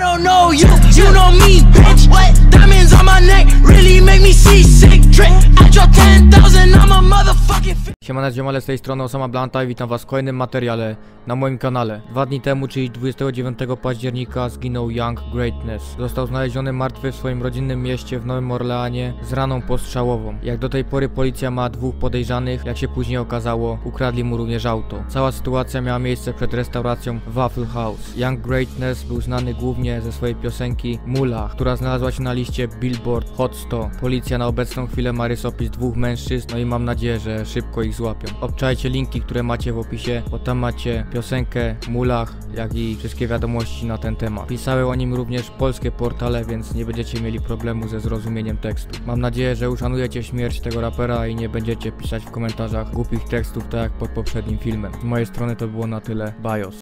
don't know you, you know me, bitch. What? Diamonds on my neck really make me see sick. Drip, I drop 10,000, I'm a motherfucking. Siemane ziomale, z tej strony Osama Blanta i witam was w kolejnym materiale na moim kanale. 2 dni temu, czyli 29 października zginął Young Greatness. Został znaleziony martwy w swoim rodzinnym mieście w Nowym Orleanie z raną postrzałową. Jak do tej pory policja ma 2 podejrzanych, jak się później okazało, ukradli mu również auto. Cała sytuacja miała miejsce przed restauracją Waffle House. Young Greatness był znany głównie ze swojej piosenki Mula, która znalazła się na liście Billboard Hot 100. Policja na obecną chwilę ma rysopis 2 mężczyzn, no i mam nadzieję, że szybko ich złapią. Obczajcie linki, które macie w opisie, bo tam macie piosenkę Mulach, jak i wszystkie wiadomości na ten temat. Pisały o nim również polskie portale, więc nie będziecie mieli problemu ze zrozumieniem tekstu. Mam nadzieję, że uszanujecie śmierć tego rapera i nie będziecie pisać w komentarzach głupich tekstów, tak jak pod poprzednim filmem. Z mojej strony to było na tyle. Bajos.